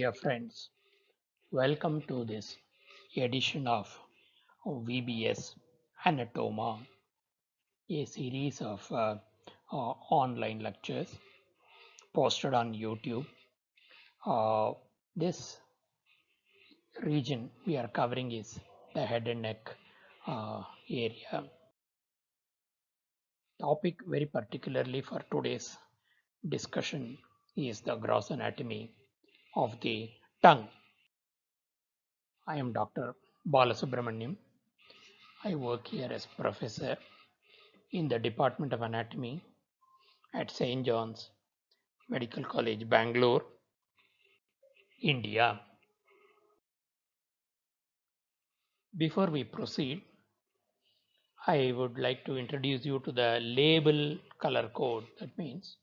dear friends, welcome to this edition of VBS Anatoma, a series of online lectures posted on YouTube. This region we are covering is the head and neck area. Topic very particularly for today's discussion is the gross anatomy of the tongue. I am Dr. Balasubramaniam. I work here as professor in the Department of Anatomy at St. John's Medical College, Bangalore, India. Before we proceed, I would like to introduce you to the label color code. That means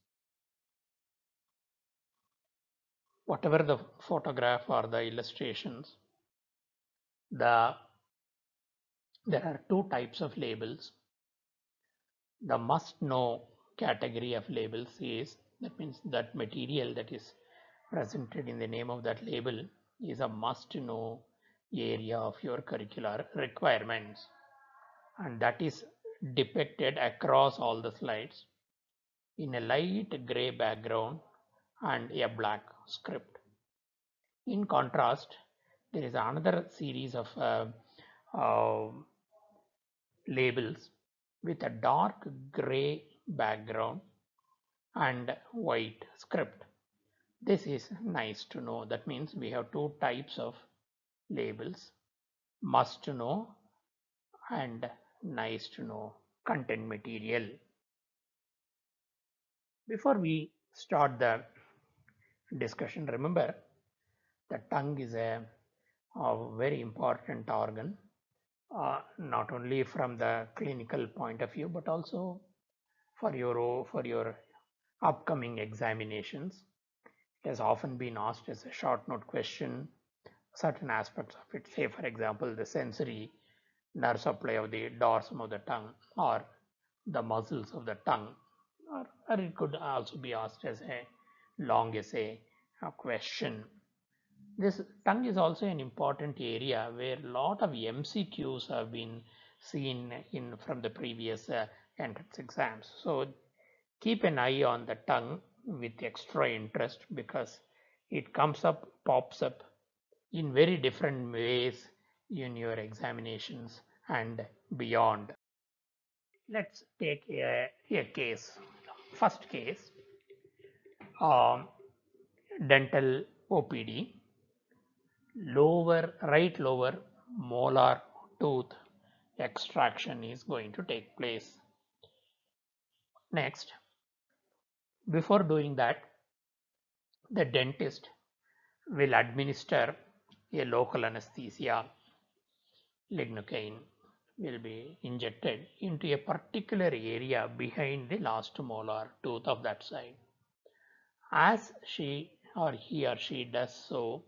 whatever the photograph or the illustrations, there are two types of labels. The must know category of labels is, that means that material that is presented in the name of that label is a must know area of your curricular requirements, and that is depicted across all the slides in a light gray background and a black script. In contrast, there is another series of labels with a dark gray background and white script. This is nice to know. That means we have two types of labels: must to know and nice to know content material. Before we start the discussion, remember the tongue is a very important organ, not only from the clinical point of view, but also for your upcoming examinations. It has often been asked as a short note question, certain aspects of it, say for example the sensory nerve supply of the dorsum of the tongue or the muscles of the tongue, or it could also be asked as a long essay question. This tongue is also an important area where a lot of MCQs have been seen in from the previous entrance exams. So keep an eye on the tongue with extra interest because it pops up in very different ways in your examinations and beyond. Let's take a case. First case, um, dental OPD, right lower molar tooth extraction is going to take place. Next, before doing that, the dentist will administer a local anesthesia. Lignocaine will be injected into a particular area behind the last molar tooth of that side. As he or she does so,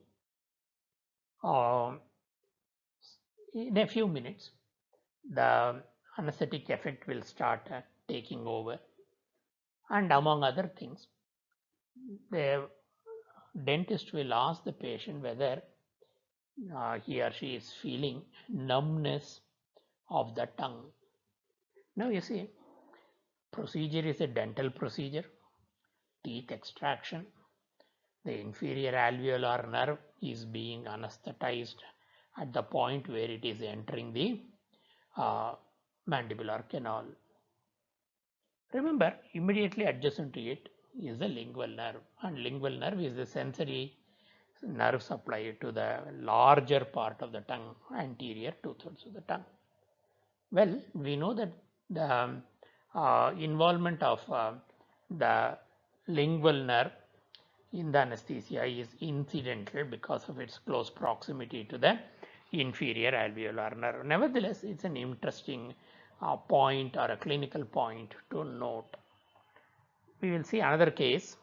in a few minutes, the anesthetic effect will start taking over, and among other things, the dentist will ask the patient whether he or she is feeling numbness of the tongue. Now you see, procedure is a dental procedure, teeth extraction. The inferior alveolar nerve is being anesthetized at the point where it is entering the mandibular canal. Remember, immediately adjacent to it is the lingual nerve, and lingual nerve is the sensory nerve supply to the larger part of the tongue, anterior 2/3 of the tongue. Well, we know that the involvement of the lingual nerve in the anesthesia is incidental because of its close proximity to the inferior alveolar nerve. Nevertheless, it's an interesting point or a clinical point to note. We will see another case.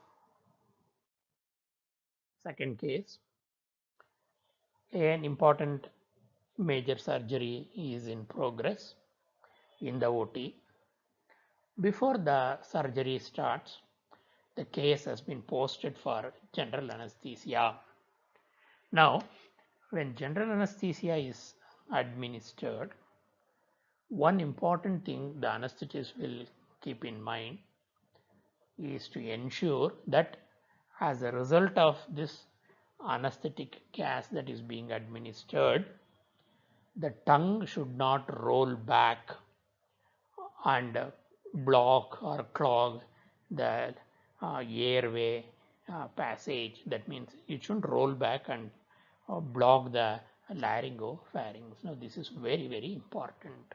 Second case, an important major surgery is in progress in the OT. Before the surgery starts, the case has been posted for general anesthesia. Now, when general anesthesia is administered, one important thing the anesthetist will keep in mind is to ensure that as a result of this anesthetic gas that is being administered, the tongue should not roll back and block or clog the airway passage. That means it shouldn't roll back and block the laryngopharynx. Now this is very, very important.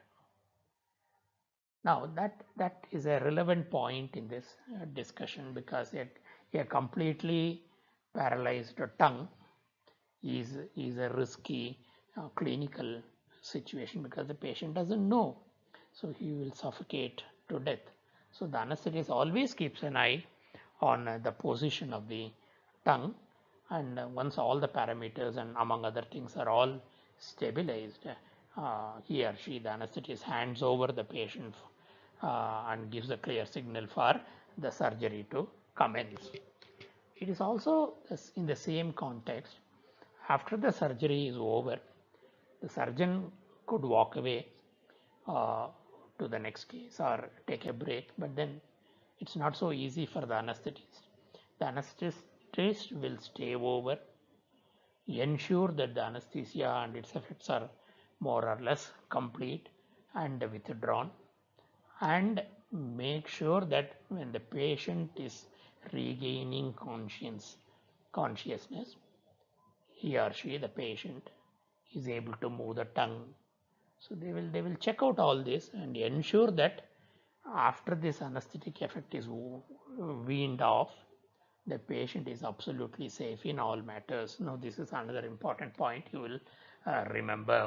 Now that is a relevant point in this discussion, because a completely paralyzed tongue is a risky clinical situation, because the patient doesn't know, so he will suffocate to death. So the anesthetist always keeps an eye on the position of the tongue, and once all the parameters and among other things are all stabilized, he or she, the anesthetist, hands over the patient and gives a clear signal for the surgery to commence. It is also in the same context, after the surgery is over, the surgeon could walk away uh, to the next case or take a break, but then it's not so easy for the anesthetist. The anesthetist will stay over, ensure that the anesthesia and its effects are more or less complete and withdrawn, and make sure that when the patient is regaining consciousness, he or she, the patient, is able to move the tongue. So they will check out all this and ensure that after this anesthetic effect is weaned off, the patient is absolutely safe in all matters. Now this is another important point you will remember.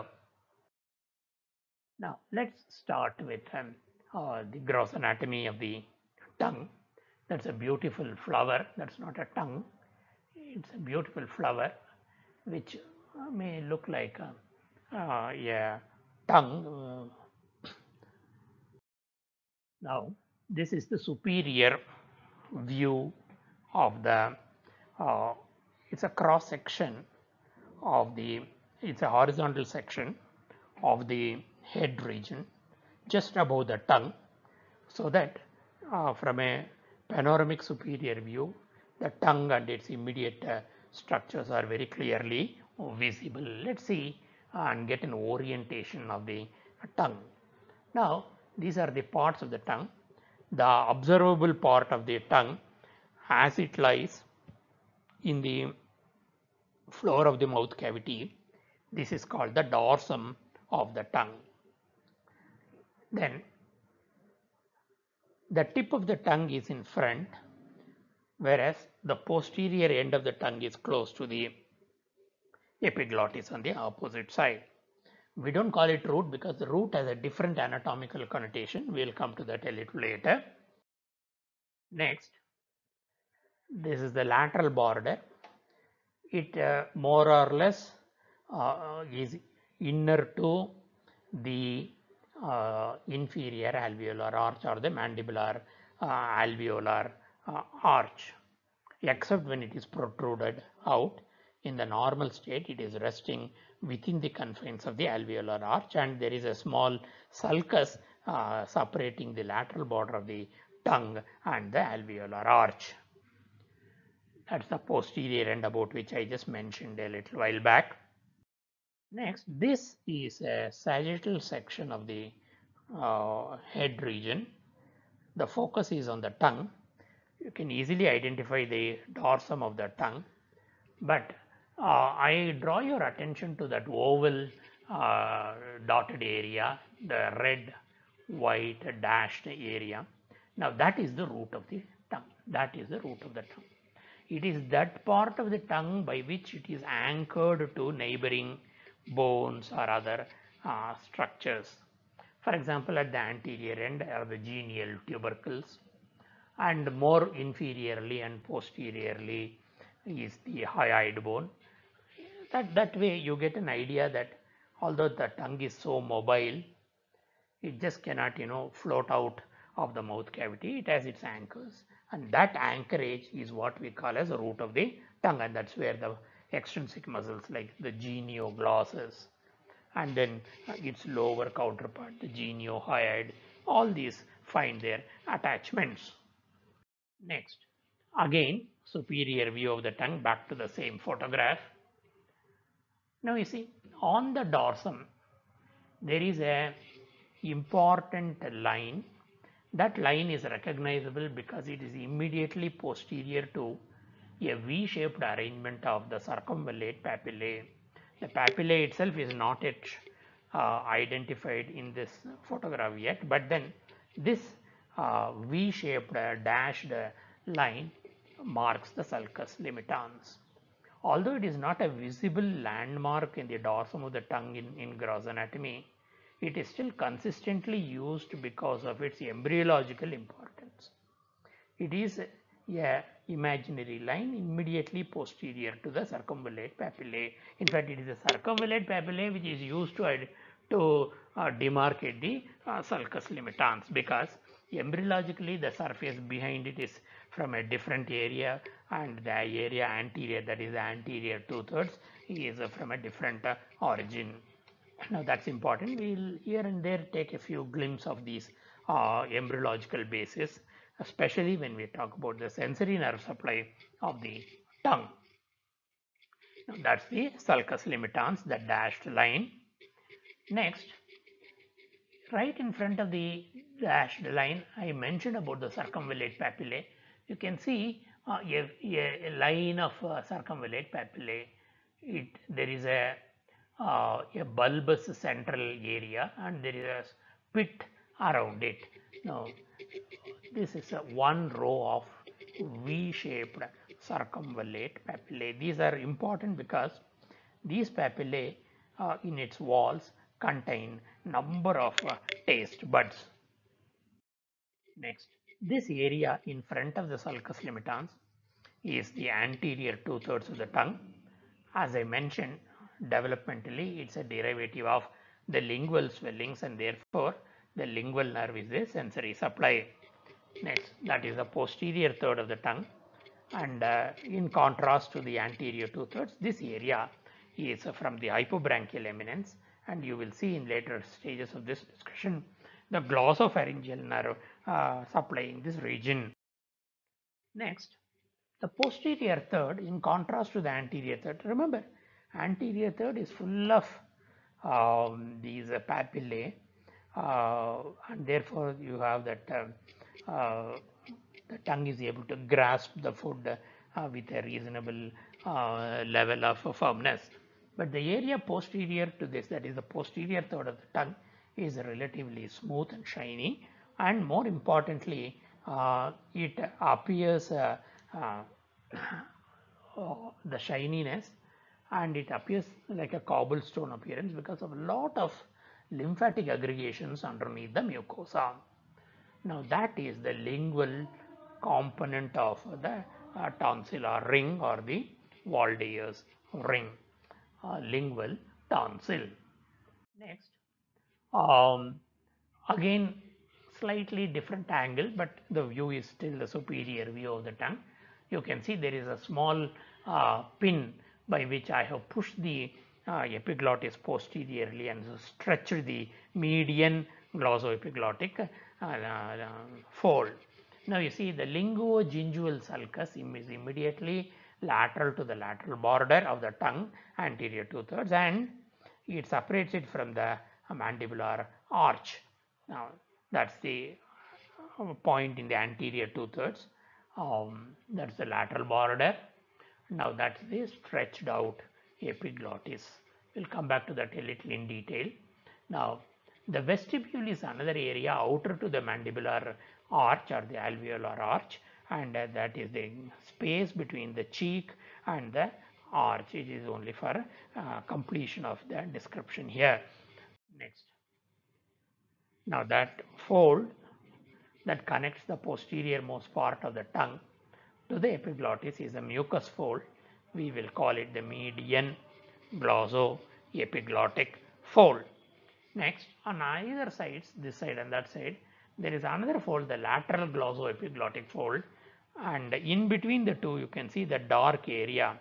Now let's start with the gross anatomy of the tongue. That's a beautiful flower. That's not a tongue. It's a beautiful flower which may look like a tongue. Now, this is the superior view of the, uh, it's a cross section of the, it's a horizontal section of the head region just above the tongue, so that from a panoramic superior view, the tongue and its immediate structures are very clearly visible. Let's see and get an orientation of the tongue. Now, these are the parts of the tongue. The observable part of the tongue, as it lies in the floor of the mouth cavity, this is called the dorsum of the tongue. Then the tip of the tongue is in front, whereas the posterior end of the tongue is close to the epiglottis on the opposite side. We don't call it root because the root has a different anatomical connotation. We'll come to that a little later. Next, this is the lateral border. It more or less is inner to the inferior alveolar arch or the mandibular alveolar arch, except when it is protruded out. In the normal state, it is resting within the confines of the alveolar arch, and there is a small sulcus separating the lateral border of the tongue and the alveolar arch. That's the posterior end about which I just mentioned a little while back. Next, this is a sagittal section of the head region. The focus is on the tongue. You can easily identify the dorsum of the tongue, but I draw your attention to that oval dotted area, the red, white dashed area. Now that is the root of the tongue. That is the root of the tongue. It is that part of the tongue by which it is anchored to neighboring bones or other structures. For example, at the anterior end are the genial tubercles, and more inferiorly and posteriorly is the hyoid bone. That way you get an idea that although the tongue is so mobile, it just cannot float out of the mouth cavity. It has its anchors, and that anchorage is what we call as the root of the tongue, and that's where the extrinsic muscles like the genioglossus, and then its lower counterpart, the geniohyoid. All these find their attachments. Next, again, superior view of the tongue, back to the same photograph. Now you see, on the dorsum, there is a important line. That line is recognizable because it is immediately posterior to a V-shaped arrangement of the circumvallate papillae. The papillae itself is not yet identified in this photograph yet, but then this V-shaped dashed line marks the sulcus limitans. Although it is not a visible landmark in the dorsum of the tongue in gross anatomy, it is still consistently used because of its embryological importance. It is a imaginary line immediately posterior to the circumvallate papillae. In fact, it is the circumvallate papillae which is used to demarcate the sulcus limitans, because embryologically the surface behind it is from a different area, and the area anterior, that is the anterior 2/3, is from a different origin. Now that's important. We'll here and there take a few glimpses of these embryological bases, especially when we talk about the sensory nerve supply of the tongue. Now that's the sulcus limitans, the dashed line. Next, right in front of the dashed line, I mentioned about the circumvallate papillae. You can see a line of circumvallate papillae. There is a bulbous central area, and there is a pit around it. Now, this is one row of V-shaped circumvallate papillae. These are important because these papillae in its walls contain number of taste buds. Next, this area in front of the sulcus limitans is the anterior 2/3 of the tongue. As I mentioned, developmentally it's a derivative of the lingual swellings, and therefore the lingual nerve is the sensory supply. Next, that is the posterior third of the tongue, and in contrast to the anterior 2/3, this area is from the hypobranchial eminence, and you will see in later stages of this discussion the glossopharyngeal nerve supplying this region. Next, the posterior third, in contrast to the anterior third, remember, anterior third is full of these papillae, and therefore you have that the tongue is able to grasp the food with a reasonable level of firmness. But the area posterior to this, that is the posterior third of the tongue, is relatively smooth and shiny, and more importantly, it appears the shininess, and it appears like a cobblestone appearance because of a lot of lymphatic aggregations underneath the mucosa. Now that is the lingual component of the tonsillar ring, or the Waldeyer's ring, lingual tonsil. Next, again slightly different angle, but the view is still the superior view of the tongue. You can see there is a small pin by which I have pushed the epiglottis posteriorly and stretched the median glossoepiglottic fold. Now you see the linguogingival sulcus is immediately lateral to the lateral border of the tongue, anterior 2/3, and it separates it from the mandibular arch. Now that's the point in the anterior 2/3. That's the lateral border. Now that's the stretched out epiglottis. We'll come back to that a little in detail. Now the vestibule is another area outer to the mandibular arch, or the alveolar arch, and that is the space between the cheek and the arch. It is only for completion of the description here. Next. Now that fold that connects the posterior most part of the tongue to the epiglottis is a mucous fold. We will call it the median glossoepiglottic fold. Next, on either sides, this side and that side, there is another fold, the lateral glossoepiglottic fold, and in between the two you can see the dark area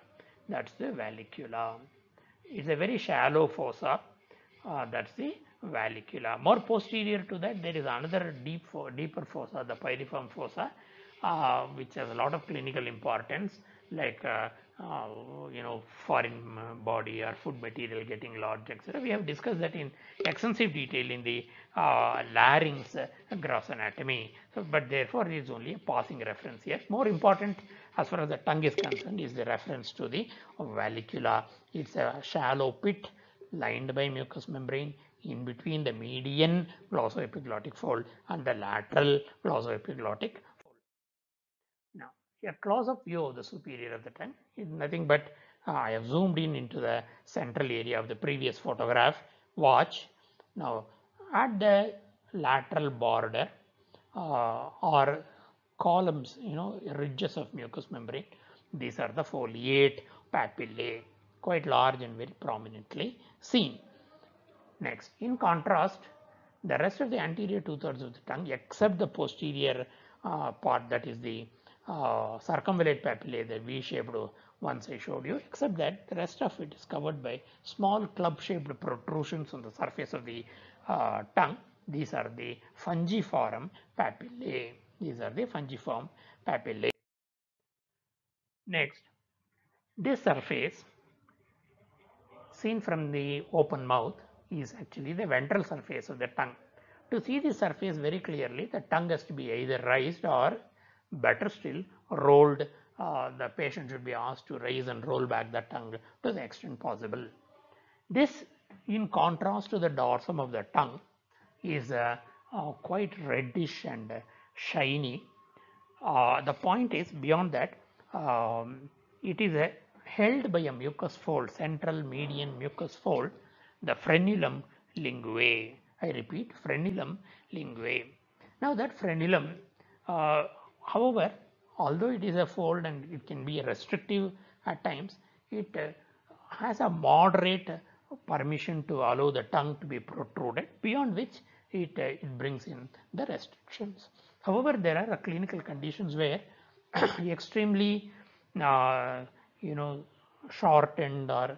That's the vallicula. It's a very shallow fossa. That's the vallicula. More posterior to that, there is another deeper fossa, the pyriform fossa, which has a lot of clinical importance, like uh, foreign body or food material getting lodged, etc. We have discussed that in extensive detail in the larynx gross anatomy. So, but therefore, it is only a passing reference here. More important, as far as the tongue is concerned, is the reference to the vallicula. It's a shallow pit lined by mucous membrane in between the median glossoepiglottic fold and the lateral glossoepiglottic fold. Now, a close-up view of the superior of the tongue is nothing but I have zoomed in into the central area of the previous photograph. Watch. Now, at the lateral border or columns, ridges of mucous membrane, these are the foliate papillae, quite large and very prominently seen. Next, in contrast, the rest of the anterior two-thirds of the tongue, except the posterior part, that is the circumvallate papillae, the V-shaped ones I showed you, except that the rest of it is covered by small club-shaped protrusions on the surface of the tongue. These are the fungiform papillae. These are the fungiform papillae. Next, this surface seen from the open mouth is actually the ventral surface of the tongue. To see the surface very clearly, the tongue has to be either raised or, better still, rolled. The patient should be asked to raise and roll back the tongue to the extent possible. This, in contrast to the dorsum of the tongue, is quite reddish and shiny. The point is, beyond that, it is held by a mucous fold, central median mucous fold, the frenulum linguae. I repeat, frenulum linguae. Now that frenulum, however, although it is a fold and it can be restrictive at times, it has a moderate permission to allow the tongue to be protruded, beyond which it brings in the restrictions. However, there are clinical conditions where extremely uh, shortened or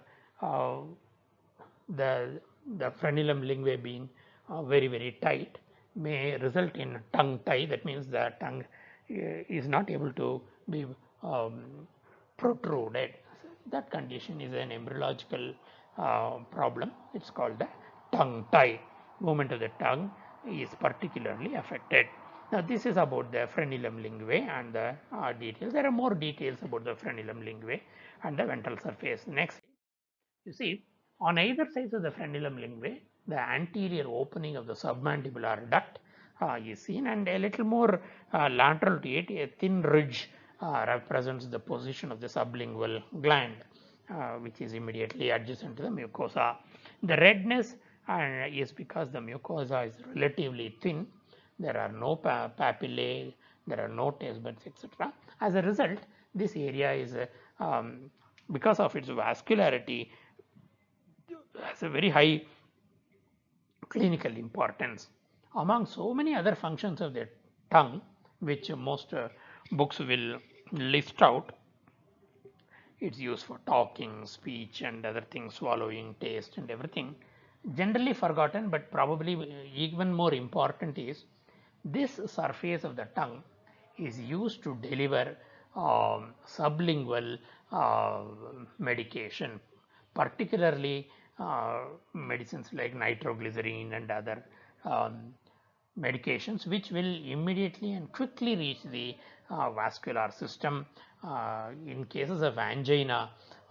the frenulum linguae being very tight may result in tongue tie. That means the tongue is not able to be protruded. That condition is an embryological problem. It's called the tongue tie. Movement of the tongue is particularly affected. Now, this is about the frenulum linguae and the details. There are more details about the frenulum linguae and the ventral surface. Next, you see, on either sides of the frenulum linguae, the anterior opening of the submandibular duct is seen, and a little more lateral to it, a thin ridge represents the position of the sublingual gland, which is immediately adjacent to the mucosa. The redness is because the mucosa is relatively thin. There are no papillae, there are no taste buds, etc. As a result, this area is, because of its vascularity, has a very high clinical importance. Among so many other functions of the tongue, which most books will list out, it's used for talking, speech, and other things, swallowing, taste, and everything. Generally forgotten, but probably even more important is this surface of the tongue is used to deliver sublingual medication, particularly medicines like nitroglycerine and other medications, which will immediately and quickly reach the vascular system. In cases of angina,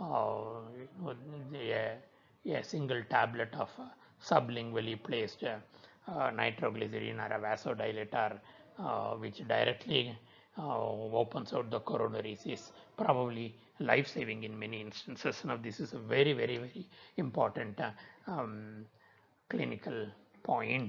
a single tablet of sublingually placed nitroglycerine or a vasodilator, which directly opens out the coronaries, is probably life-saving in many instances. Now, this is a very important clinical point.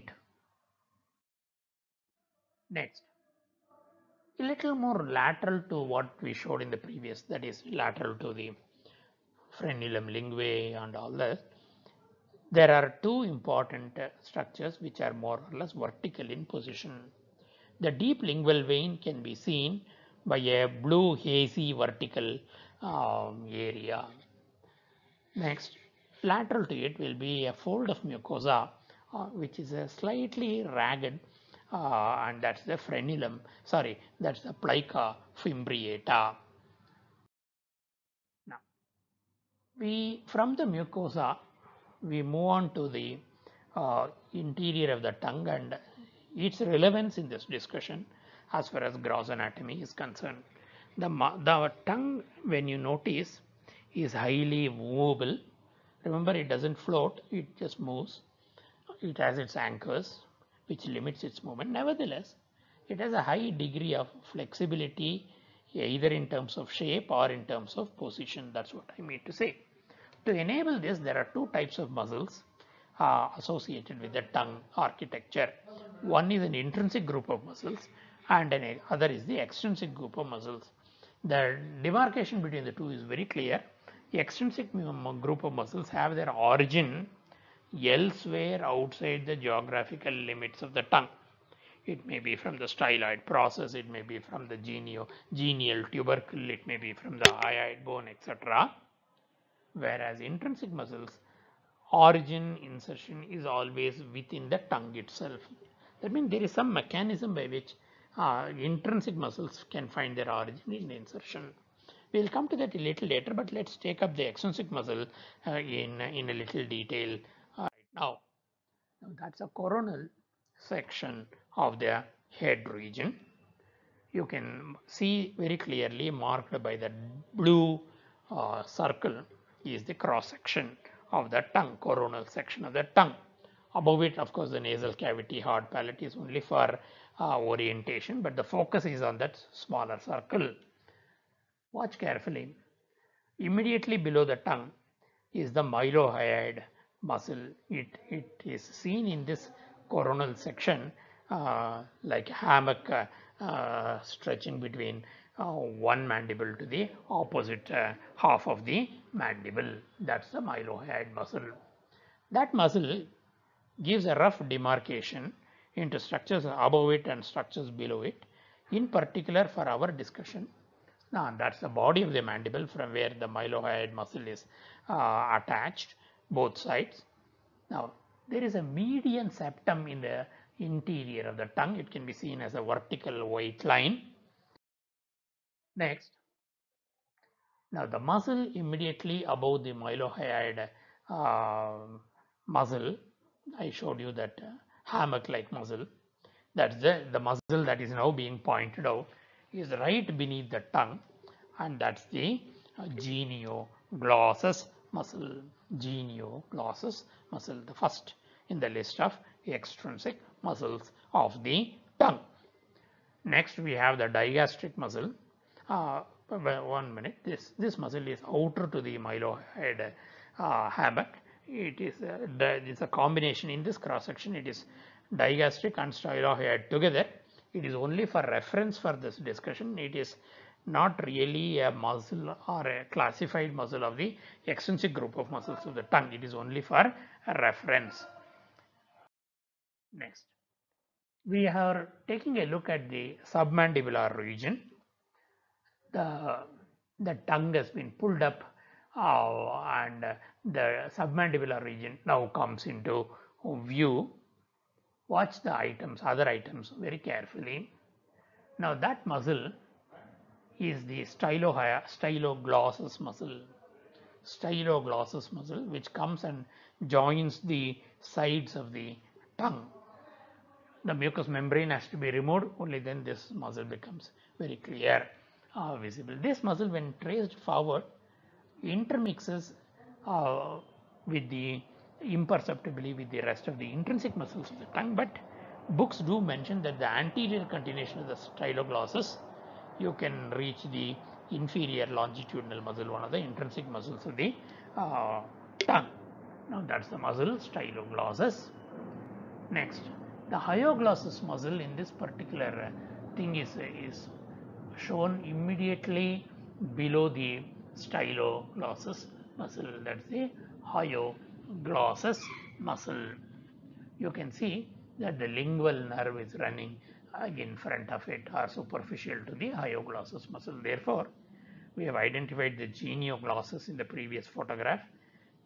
Next, a little more lateral to what we showed in the previous, that is lateral to the frenulum linguae and all that. There are two important structures which are more or less vertical in position. The deep lingual vein can be seen by a blue hazy vertical area. Next, lateral to it will be a fold of mucosa, which is a slightly ragged, and that's the frenulum. Sorry, that's the plica fimbriata. Now, from the mucosa, we move on to the interior of the tongue and its relevance in this discussion as far as gross anatomy is concerned. The tongue, when you notice, is highly movable. Remember, it doesn't float, it just moves. It has its anchors, which limits its movement. Nevertheless, it has a high degree of flexibility, either in terms of shape or in terms of position. That's what I mean to say. To enable this, there are two types of muscles associated with the tongue architecture. One is an intrinsic group of muscles and other is the extrinsic group of muscles. The demarcation between the two is very clear. The extrinsic group of muscles have their origin elsewhere outside the geographical limits of the tongue. It may be from the styloid process, it may be from the genial tubercle, it may be from the hyoid bone, etc. Whereas intrinsic muscles, origin insertion is always within the tongue itself. That means there is some mechanism by which intrinsic muscles can find their origin in insertion. We will come to that a little later, but let's take up the extrinsic muscle in a little detail right now. Now that's a coronal section of the head region. You can see very clearly marked by the blue circle is the cross section of the tongue, coronal section of the tongue. Above it, of course, the nasal cavity, hard palate is only for orientation, but the focus is on that smaller circle. Watch carefully. Immediately below the tongue is the mylohyoid muscle. It is seen in this coronal section like hammock stretching between one mandible to the opposite half of the mandible. That's the mylohyoid muscle. That muscle gives a rough demarcation into structures above it and structures below it. In particular, for our discussion, now that's the body of the mandible from where the mylohyoid muscle is attached, both sides. Now, there is a median septum in the interior of the tongue. It can be seen as a vertical white line. Next, now the muscle immediately above the mylohyoid muscle, I showed you that hammock-like muscle. That's the muscle that is now being pointed out is right beneath the tongue, and that's the genioglossus muscle. Genioglossus muscle, the first in the list of extrinsic muscles of the tongue. Next, we have the digastric muscle. 1 minute. This muscle is outer to the mylohyoid hammock. It's a combination in this cross section. It is digastric and stylohyoid together. It is only for reference for this discussion. It is not really a muscle or a classified muscle of the extrinsic group of muscles of the tongue. It is only for a reference. Next, we are taking a look at the submandibular region. The tongue has been pulled up and the submandibular region now comes into view. Watch the other items very carefully. Now that muscle is the styloglossus muscle. Styloglossus muscle, which comes and joins the sides of the tongue. The mucous membrane has to be removed, only then this muscle becomes very clear, visible. This muscle, when traced forward, intermixes with the imperceptibly with the rest of the intrinsic muscles of the tongue, but books do mention that the anterior continuation of the styloglossus, you can reach the inferior longitudinal muscle, one of the intrinsic muscles of the tongue. Now that's the muscle styloglossus. Next, the hyoglossus muscle in this particular thing is shown immediately below the styloglossus muscle. That's the hyoglossus muscle. You can see that the lingual nerve is running in front of it or superficial to the hyoglossus muscle. Therefore, we have identified the genioglossus in the previous photograph.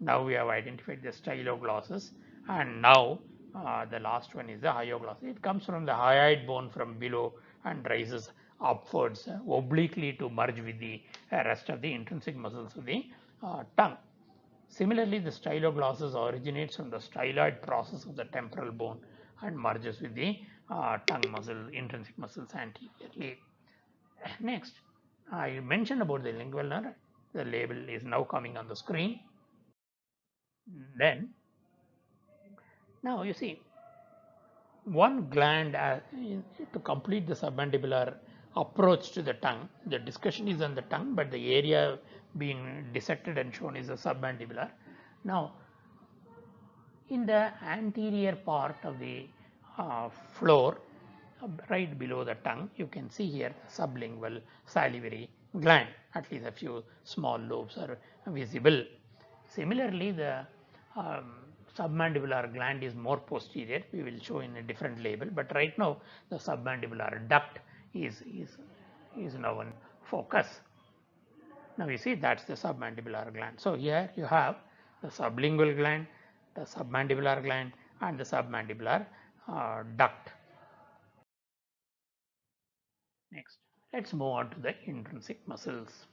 Now we have identified the styloglossus, and now the last one is the hyoglossus. It comes from the hyoid bone from below and rises upwards obliquely to merge with the rest of the intrinsic muscles of the tongue. Similarly, the styloglossus originates from the styloid process of the temporal bone and merges with the tongue muscle, intrinsic muscles anteriorly. Next, I mentioned about the lingual nerve. The label is now coming on the screen. Then, now you see, one gland to complete the submandibular approach to the tongue. The discussion is on the tongue, but the area being dissected and shown is the submandibular. Now, in the anterior part of the floor, right below the tongue, you can see here the sublingual salivary gland. At least a few small lobes are visible. Similarly, the submandibular gland is more posterior. We will show in a different label, but right now the submandibular duct is now in focus. Now you see that's the submandibular gland. So here you have the sublingual gland, the submandibular gland, and the submandibular duct. Next, let's move on to the intrinsic muscles.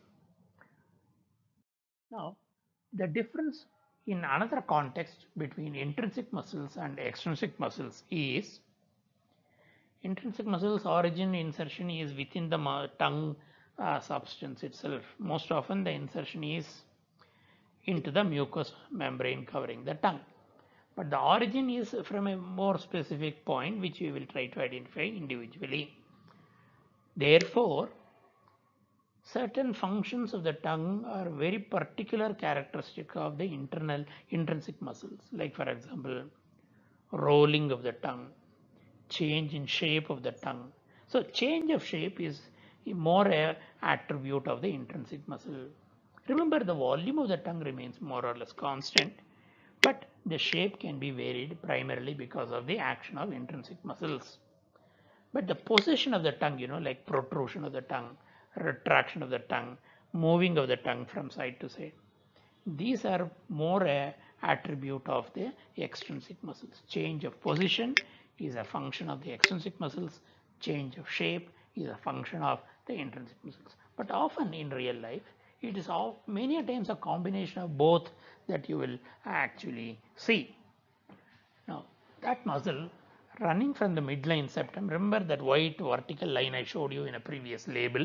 Now, the difference in another context between intrinsic muscles and extrinsic muscles is intrinsic muscles origin insertion is within the tongue substance itself. Most often the insertion is into the mucous membrane covering the tongue. But the origin is from a more specific point which we will try to identify individually. Therefore, certain functions of the tongue are very particular characteristic of the intrinsic muscles, like for example, rolling of the tongue, change in shape of the tongue. So change of shape is more a attribute of the intrinsic muscle. Remember, the volume of the tongue remains more or less constant, but the shape can be varied primarily because of the action of intrinsic muscles. But the position of the tongue, like protrusion of the tongue, retraction of the tongue, moving of the tongue from side to side, these are more a attribute of the extrinsic muscles. Change of position is a function of the extrinsic muscles. Change of shape is a function of the intrinsic muscles. But often in real life, it is many times a combination of both that you will actually see. Now, that muscle running from the midline septum, remember that white vertical line I showed you in a previous label,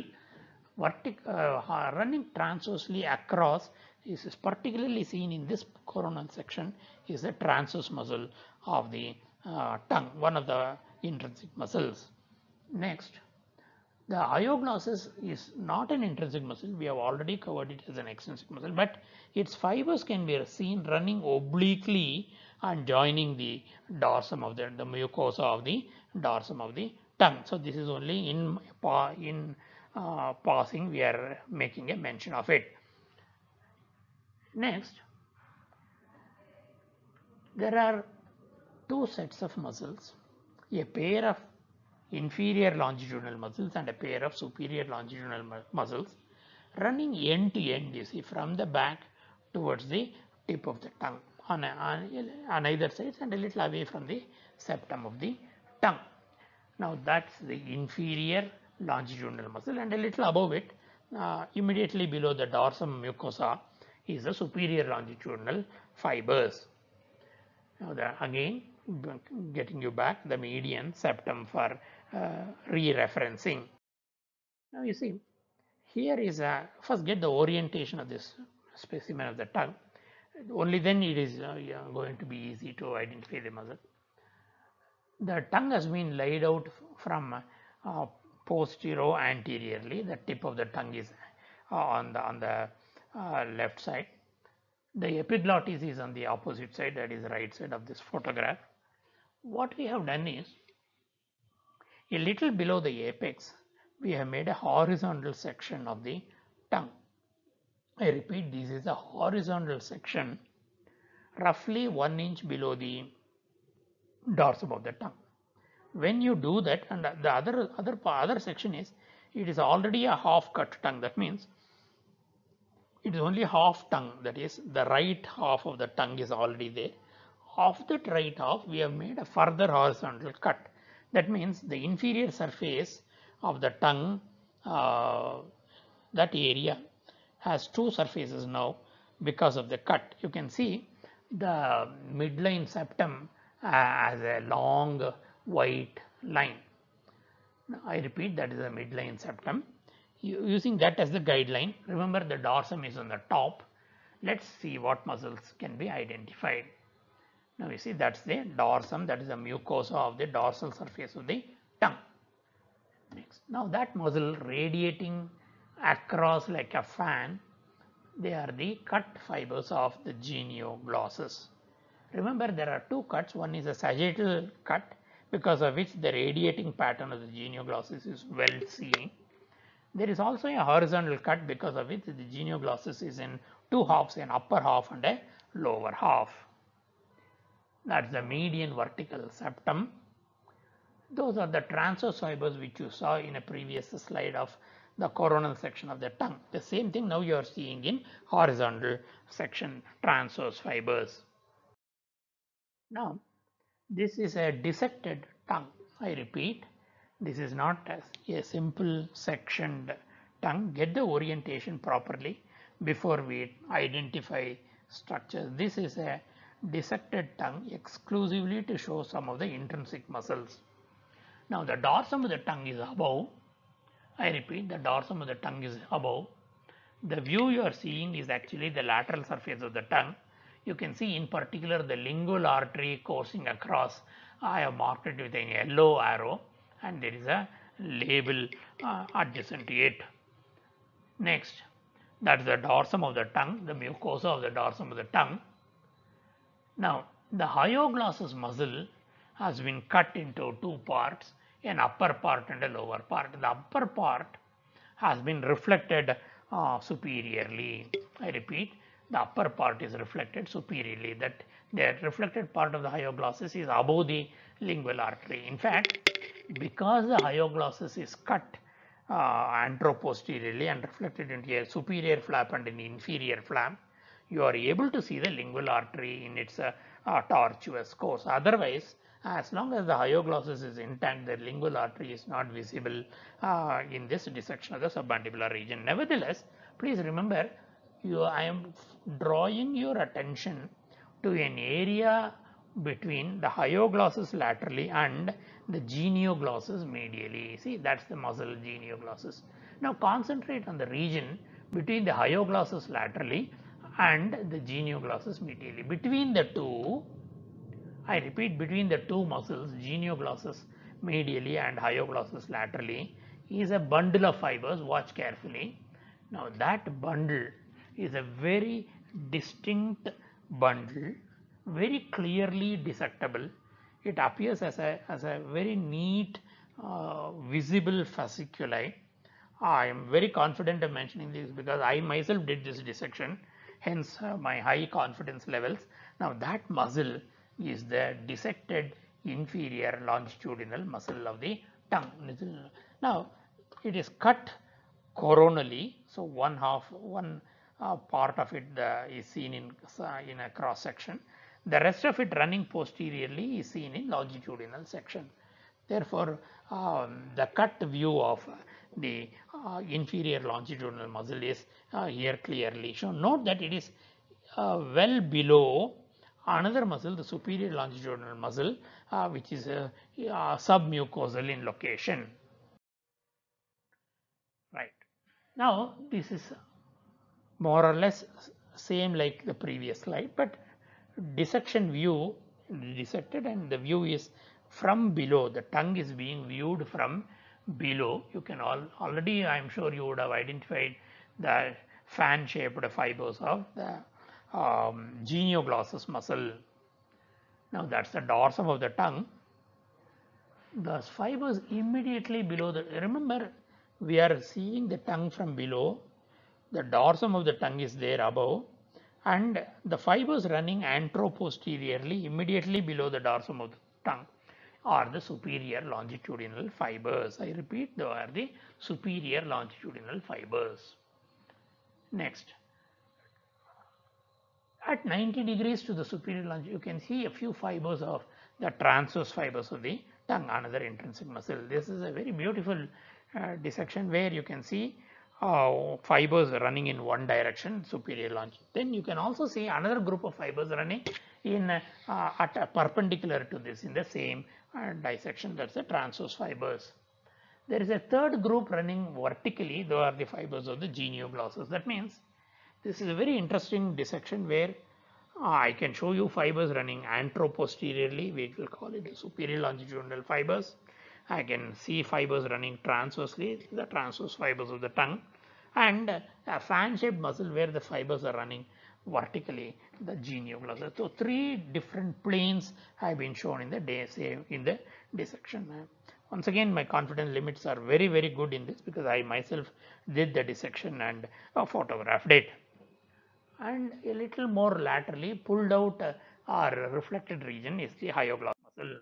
running transversely across is particularly seen in this coronal section is the transverse muscle of the tongue, one of the intrinsic muscles. Next, the hyoglossus is not an intrinsic muscle. We have already covered it as an extrinsic muscle, but its fibers can be seen running obliquely and joining the dorsum of the mucosa of the dorsum of the tongue. So this is only in passing we are making a mention of it. Next, there are two sets of muscles, a pair of inferior longitudinal muscles and a pair of superior longitudinal muscles running end to end, you see, from the back towards the tip of the tongue on either side and a little away from the septum of the tongue. Now that's the inferior longitudinal muscle, and a little above it, immediately below the dorsum mucosa, is the superior longitudinal fibers. Now again, getting you back the median septum for re-referencing. Now you see, here is first get the orientation of this specimen of the tongue. Only then it is going to be easy to identify the muscle. The tongue has been laid out from posterior anteriorly. The tip of the tongue is on the left side. The epiglottis is on the opposite side, that is right side of this photograph. What we have done is, a little below the apex, we have made a horizontal section of the tongue. I repeat, this is a horizontal section, roughly 1 inch below the dorsum of the tongue. When you do that, and the other section is, it is already a half cut tongue. That means it is only half tongue, that is the right half of the tongue is already there. Of that right half, we have made a further horizontal cut. That means the inferior surface of the tongue, that area has two surfaces now because of the cut. You can see the midline septum as a long white line. Now, I repeat, that is the midline septum. Using that as the guideline, remember the dorsum is on the top. Let's see what muscles can be identified. Now you see that's the dorsum, that is the mucosa of the dorsal surface of the tongue. Next, now that muscle radiating across like a fan, they are the cut fibers of the genioglossus. Remember there are two cuts, one is a sagittal cut because of which the radiating pattern of the genioglossus is well seen. There is also a horizontal cut because of which the genioglossus is in two halves, an upper half and a lower half. That's the median vertical septum. Those are the transverse fibers which you saw in a previous slide of the coronal section of the tongue. The same thing now you are seeing in horizontal section, transverse fibers. Now, this is a dissected tongue. I repeat, this is not a simple sectioned tongue. Get the orientation properly before we identify structures. This is a dissected tongue exclusively to show some of the intrinsic muscles. Now the dorsum of the tongue is above. I repeat, the dorsum of the tongue is above. The view you are seeing is actually the lateral surface of the tongue. You can see in particular the lingual artery coursing across. I have marked it with a yellow arrow and there is a label adjacent to it. Next, that is the dorsum of the tongue, the mucosa of the dorsum of the tongue. Now, the hyoglossus muscle has been cut into two parts, an upper part and a lower part. The upper part has been reflected superiorly. I repeat, the upper part is reflected superiorly. That the reflected part of the hyoglossus is above the lingual artery. In fact, because the hyoglossus is cut anteroposteriorly and reflected into a superior flap and an inferior flap, you are able to see the lingual artery in its tortuous course. Otherwise, as long as the hyoglossus is intact, the lingual artery is not visible in this dissection of the submandibular region. Nevertheless, please remember, I am drawing your attention to an area between the hyoglossus laterally and the genioglossus medially. See, that's the muscle genioglossus. Now concentrate on the region between the hyoglossus laterally and the genioglossus medially. Between the two, I repeat, between the two muscles, genioglossus medially and hyoglossus laterally, is a bundle of fibers. Watch carefully. Now that bundle is a very distinct bundle, very clearly dissectable. It appears as a very neat visible fasciculi. I am very confident of mentioning this because I myself did this dissection, hence my high confidence levels. Now that muscle is the dissected inferior longitudinal muscle of the tongue. Now it is cut coronally, so one part of it is seen in a cross section. The rest of it running posteriorly is seen in longitudinal section. Therefore, the cut view of the inferior longitudinal muscle is here clearly shown. Note that it is well below another muscle, the superior longitudinal muscle, which is submucosal in location. Right. Now, this is more or less same like the previous slide, but dissection view dissected and the view is from below. The tongue is being viewed from below. You can already, I am sure you would have identified the fan shaped fibers of the genioglossus muscle. Now that's the dorsum of the tongue. The fibers immediately below the, remember we are seeing the tongue from below, the dorsum of the tongue is there above, and the fibers running anteroposteriorly immediately below the dorsum of the tongue are the superior longitudinal fibers. I repeat, they are the superior longitudinal fibers. Next, At 90 degrees to the superior longitudinal, you can see a few fibers of the transverse fibers of the tongue, another intrinsic muscle. This is a very beautiful dissection where you can see fibers running in one direction, superior longitudinal. Then you can also see another group of fibers running in at a perpendicular to this in the same dissection, that's the transverse fibers. There is a third group running vertically, those are the fibers of the genioglossus. That means this is a very interesting dissection where I can show you fibers running anteroposteriorly, we will call it the superior longitudinal fibers. I can see fibers running transversely, the transverse fibers of the tongue, and a fan-shaped muscle where the fibers are running vertically, the genioglossus. So three different planes have been shown in the dissection. Once again, my confidence limits are very good in this because I myself did the dissection and photographed it. And a little more laterally pulled out or reflected region is the hyoglossus muscle.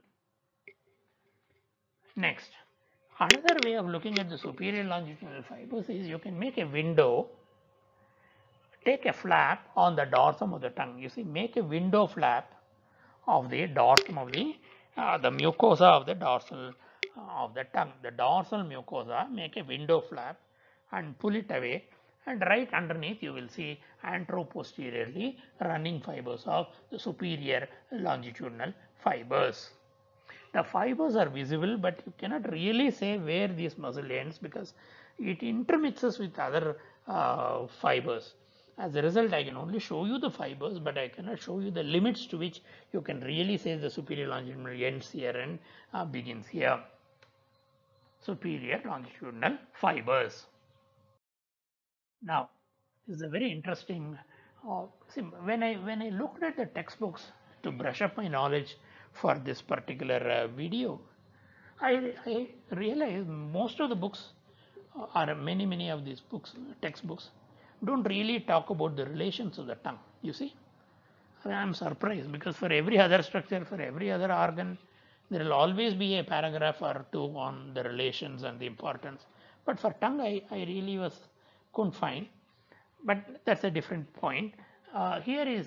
Next, another way of looking at the superior longitudinal fibers is you can make a window, take a flap on the dorsum of the tongue. You see, make a window flap of the dorsum of the mucosa of the dorsal of the tongue. The dorsal mucosa, make a window flap and pull it away, and right underneath you will see anteroposteriorly running fibers of the superior longitudinal fibers. The fibers are visible, but you cannot really say where this muscle ends because it intermixes with other fibers. As a result, I can only show you the fibers, but I cannot show you the limits to which you can really say the superior longitudinal ends here and begins here. Superior longitudinal fibers. Now, this is a very interesting. See, when I looked at the textbooks to brush up my knowledge for this particular video, I realized most of the books or many of these books, textbooks, don't really talk about the relations of the tongue. You see, I'm surprised because for every other structure, for every other organ, there will always be a paragraph or two on the relations and the importance. But for tongue, I really couldn't find. But that's a different point. Here is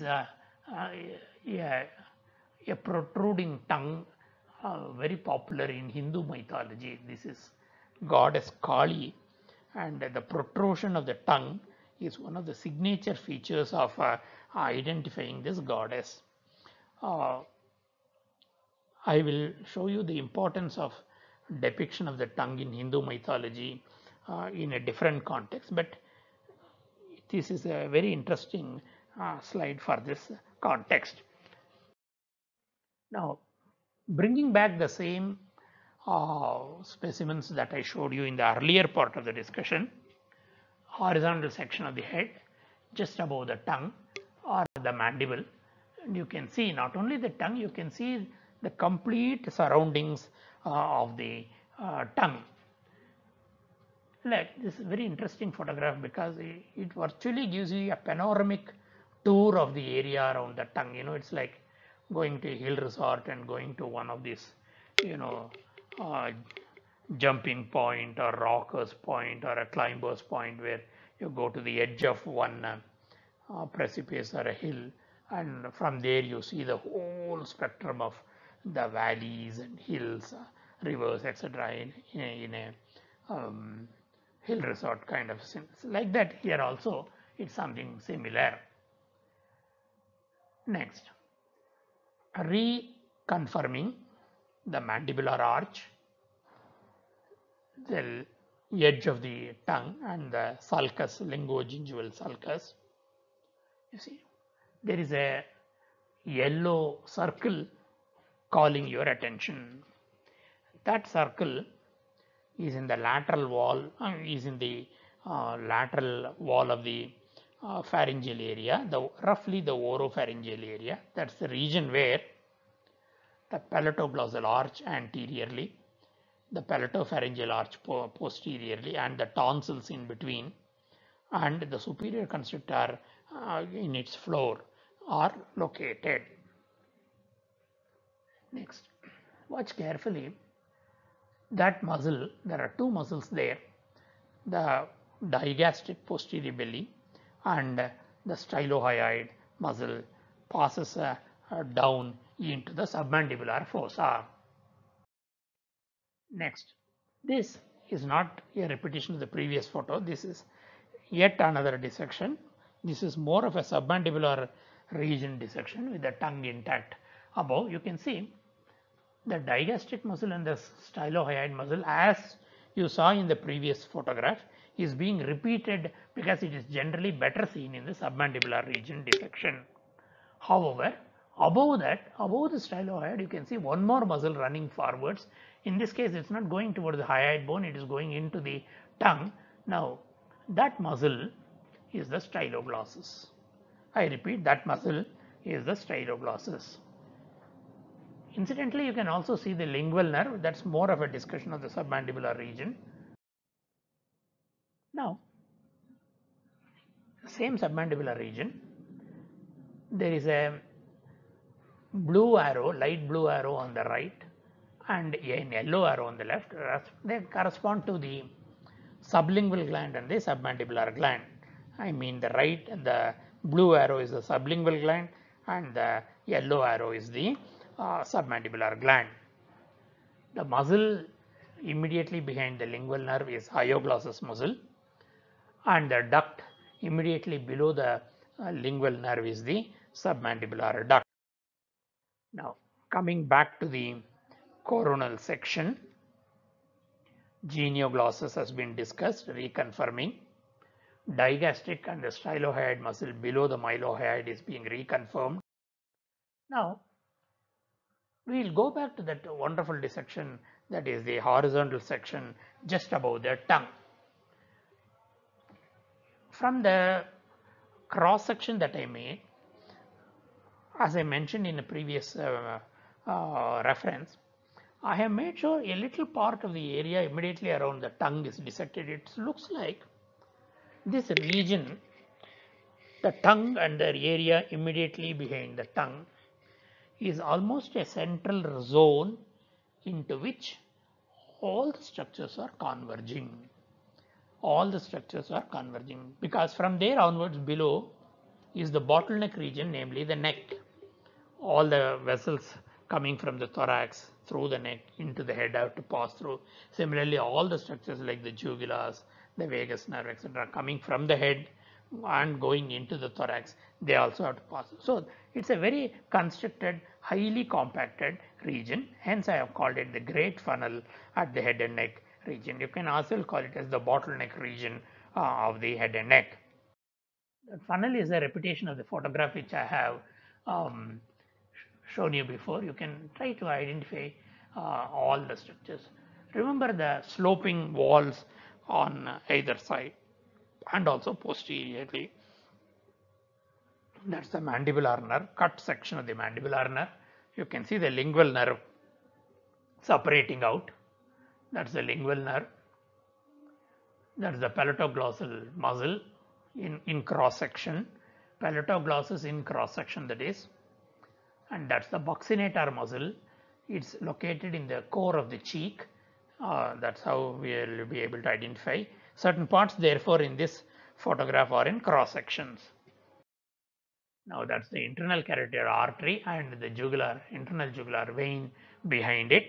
a protruding tongue, very popular in Hindu mythology. This is goddess Kali, and the protrusion of the tongue is one of the signature features of identifying this goddess. I will show you the importance of depiction of the tongue in Hindu mythology in a different context, but this is a very interesting slide for this context. Now, bringing back the same specimens that I showed you in the earlier part of the discussion, horizontal section of the head just above the tongue or the mandible, and you can see not only the tongue, you can see the complete surroundings of the tongue. Like this is a very interesting photograph because it virtually gives you a panoramic tour of the area around the tongue. You know, it's like going to a hill resort and going to one of these, you know, jumping point or rockers point or a climber's point where you go to the edge of one precipice or a hill, and from there you see the whole spectrum of the valleys and hills, rivers, etc. in a hill resort kind of sense. Like that here also it's something similar. Next, reconfirming the mandibular arch, the edge of the tongue and the sulcus, linguogingival sulcus. You see, there is a yellow circle calling your attention. That circle is in the lateral wall, lateral wall of the pharyngeal area, roughly the oropharyngeal area. That's the region where the palatoglossal arch anteriorly, the palatopharyngeal arch posteriorly, and the tonsils in between, and the superior constrictor in its floor are located. Next, watch carefully that muscle. There are two muscles there, the digastric posterior belly and the stylohyoid muscle passes down into the submandibular fossa. Next, this is not a repetition of the previous photo. This is yet another dissection. This is more of a submandibular region dissection with the tongue intact. Above, you can see the digastric muscle and the stylohyoid muscle, as you saw in the previous photograph, is being repeated because it is generally better seen in the submandibular region dissection. However, above that, above the stylohyoid, you can see one more muscle running forwards. In this case, it's not going towards the hyoid bone, it is going into the tongue. Now, that muscle is the styloglossus. I repeat, that muscle is the styloglossus. Incidentally, you can also see the lingual nerve. That's more of a discussion of the submandibular region. Now, same submandibular region, there is a blue arrow, light blue arrow on the right and a yellow arrow on the left. They correspond to the sublingual gland and the submandibular gland. I mean, the blue arrow is the sublingual gland and the yellow arrow is the submandibular gland. The muscle immediately behind the lingual nerve is hyoglossus muscle, and the duct immediately below the lingual nerve is the submandibular duct. Now, coming back to the coronal section, genioglossus has been discussed, reconfirming. Digastric and the stylohyoid muscle below the mylohyoid is being reconfirmed. Now, we will go back to that wonderful dissection, that is the horizontal section just above the tongue. From the cross section that I made, as I mentioned in a previous reference, I have made sure a little part of the area immediately around the tongue is dissected. It looks like this region, the tongue and the area immediately behind the tongue, is almost a central zone into which all the structures are converging. All the structures are converging because from there onwards below is the bottleneck region, namely the neck. All the vessels coming from the thorax through the neck into the head have to pass through. Similarly, all the structures like the jugulars, the vagus nerve, etc., coming from the head and going into the thorax, they also have to pass. So it's a very constricted, highly compacted region. Hence, I have called it the great funnel at the head and neck region. You can also call it as the bottleneck region of the head and neck. The funnel is a repetition of the photograph which I have shown you before. You can try to identify all the structures. Remember the sloping walls on either side and also posteriorly. That's the mandibular nerve, cut section of the mandibular nerve. You can see the lingual nerve separating out. That's the lingual nerve. That's the palatoglossal muscle in cross section. Palatoglossus in cross section, that is. And that's the buccinator muscle. It's located in the core of the cheek. That's how we will be able to identify. Certain parts, therefore, in this photograph are in cross sections. Now that's the internal carotid artery and the internal jugular vein behind it.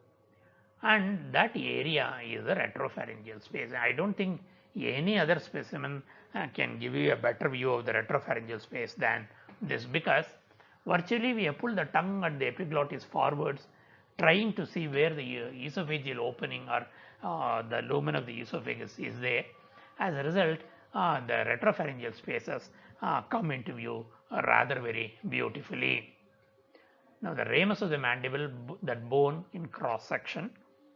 And that area is the retropharyngeal space. I don't think any other specimen can give you a better view of the retropharyngeal space than this, because virtually we have pulled the tongue and the epiglottis forwards, trying to see where the esophageal opening or the lumen of the esophagus is there. As a result, the retropharyngeal spaces come into view rather very beautifully. Now the ramus of the mandible, that bone in cross section,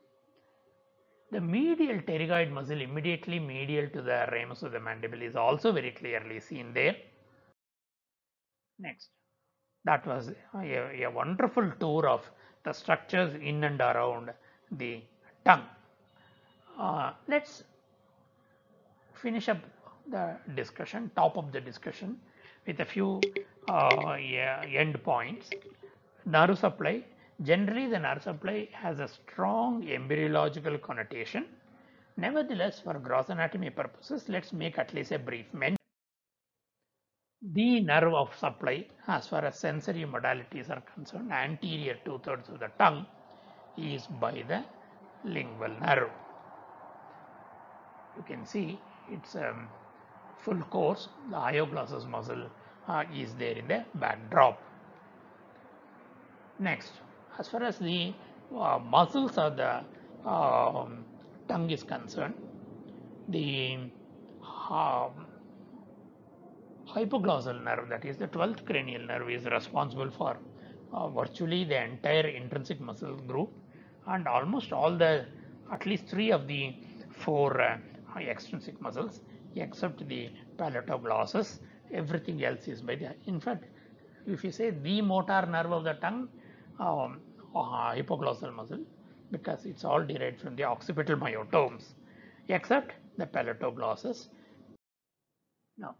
the medial pterygoid muscle immediately medial to the ramus of the mandible is also very clearly seen there. Next, that was a wonderful tour of the structures in and around the tongue. Let's finish up the discussion, top of the discussion, with a few end points. Nerve supply. Generally, the nerve supply has a strong embryological connotation. Nevertheless, for gross anatomy purposes, let's make at least a brief mention. The nerve of supply, as far as sensory modalities are concerned, anterior 2/3 of the tongue is by the lingual nerve. You can see it's full course. The hyoglossus muscle is there in the backdrop. Next, as far as the muscles of the tongue is concerned, the hypoglossal nerve, that is the 12th cranial nerve, is responsible for virtually the entire intrinsic muscle group and almost all the, at least 3 of the 4 extrinsic muscles, except the palatoglossus. Everything else is by the, in fact, if you say the motor nerve of the tongue, hypoglossal muscle, because it's all derived from the occipital myotomes, except the palatoglossus. Now,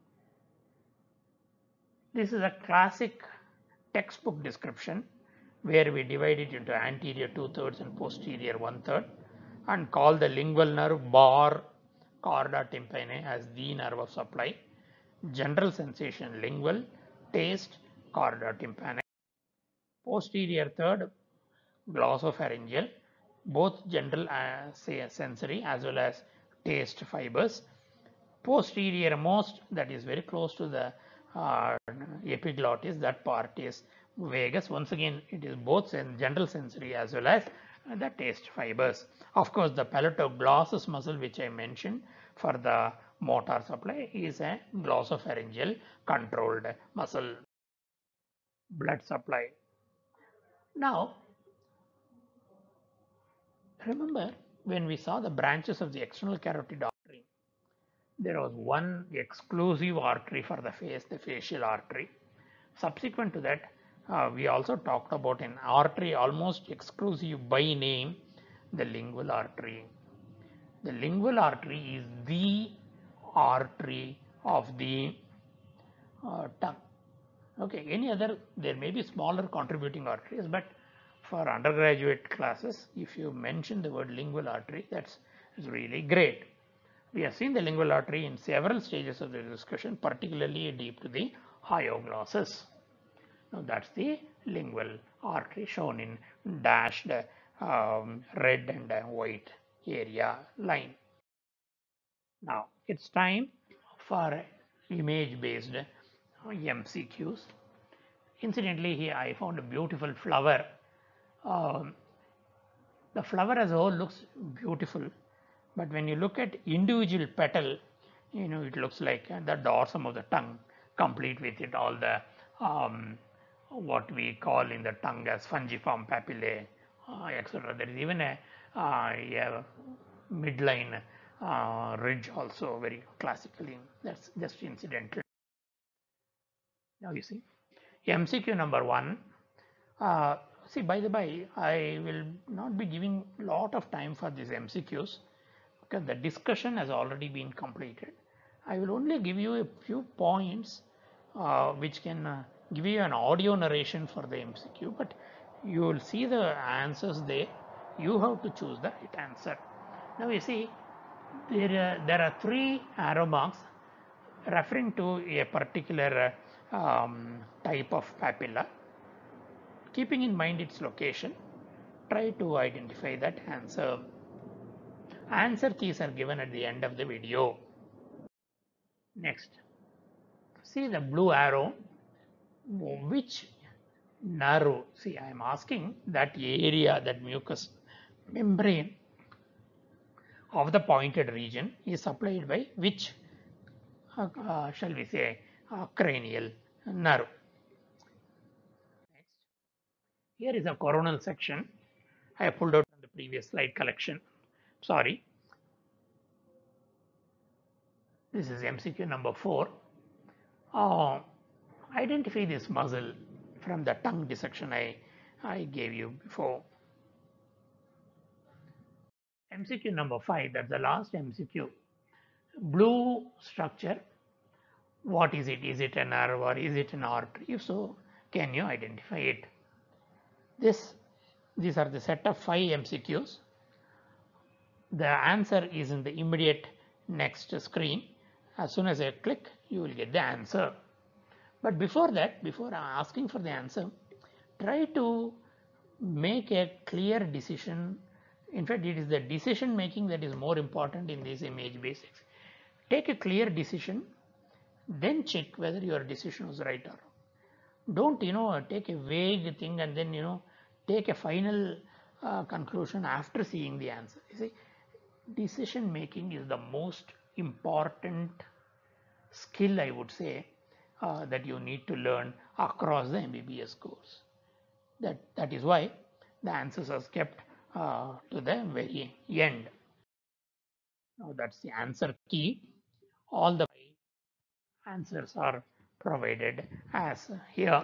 this is a classic textbook description where we divide it into anterior 2/3 and posterior 1/3 and call the lingual nerve bar chorda tympani as the nerve of supply. General sensation lingual, taste chorda tympani. Posterior third glossopharyngeal, both general sensory as well as taste fibers. Posterior most, that is very close to the epiglottis, that part is vagus. Once again, it is both general sensory as well as the taste fibers. Of course, the palatoglossus muscle, which I mentioned for the motor supply, is a glossopharyngeal controlled muscle. Blood supply. Now, remember when we saw the branches of the external carotid artery, there was one exclusive artery for the face, the facial artery. Subsequent to that, we also talked about an artery almost exclusive by name, the lingual artery. The lingual artery is the artery of the tongue. Okay, any other, there may be smaller contributing arteries, but for undergraduate classes, if you mention the word lingual artery, that's really great. We have seen the lingual artery in several stages of the discussion, particularly deep to the hyoglossus. Now that's the lingual artery shown in dashed red and white area line. Now it's time for image based MCQs. Incidentally, here I found a beautiful flower. The flower as a whole looks beautiful, but when you look at individual petal, it looks like the dorsum of the tongue, complete with it all the what we call in the tongue as fungiform papillae, etc. There is even a midline ridge also, very classically. That's just incidental. Now you see, MCQ number 1. See, by the by, I will not be giving a lot of time for these MCQs because the discussion has already been completed. I will only give you a few points which can give you an audio narration for the MCQ, but you will see the answers there. You have to choose the right answer. Now you see, there are 3 arrow marks referring to a particular type of papilla. Keeping in mind its location, try to identify that answer. Answer keys are given at the end of the video. Next, see the blue arrow. Which nerve? See, I am asking that area, that mucous membrane of the pointed region is supplied by which, shall we say, cranial nerve. Next, here is a coronal section. I have pulled out from the previous slide collection. Sorry. This is MCQ number 4. Identify this muscle from the tongue dissection I gave you before. MCQ number 5, that's the last MCQ. Blue structure, what is it? Is it a nerve or is it an artery? If so, can you identify it? These are the set of 5 MCQs. The answer is in the immediate next screen. As soon as I click, you will get the answer. But before that, before asking for the answer, try to make a clear decision. In fact, it is the decision making that is more important in this image basics. Take a clear decision, then check whether your decision was right or wrong. Don't take a vague thing and then take a final conclusion after seeing the answer. You see, decision making is the most important skill, I would say, that you need to learn across the MBBS course. That is why the answers are kept to the very end. Now that's the answer key. All the answers are provided as here.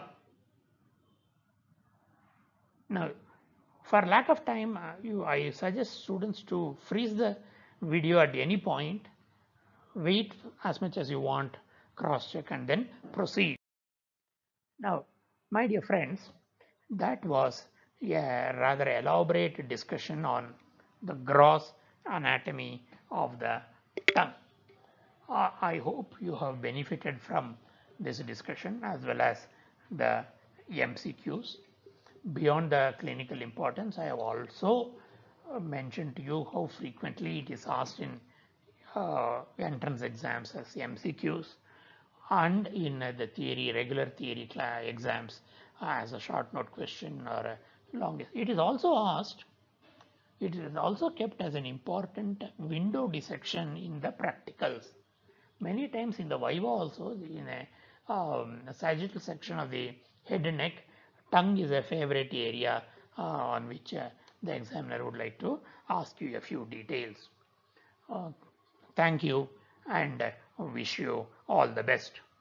Now, for lack of time, I suggest students to freeze the video at any point, wait as much as you want, cross check, and then proceed. Now, my dear friends, that was a rather elaborate discussion on the gross anatomy of the tongue. I hope you have benefited from this discussion as well as the MCQs. Beyond the clinical importance, I have also mentioned to you how frequently it is asked in entrance exams as MCQs and in the regular theory exams as a short note question or a long. It is also asked, it is also kept as an important window dissection in the practicals. Many times in the Viva also, in a sagittal section of the head and neck, tongue is a favorite area on which the examiner would like to ask you a few details. Thank you and wish you all the best.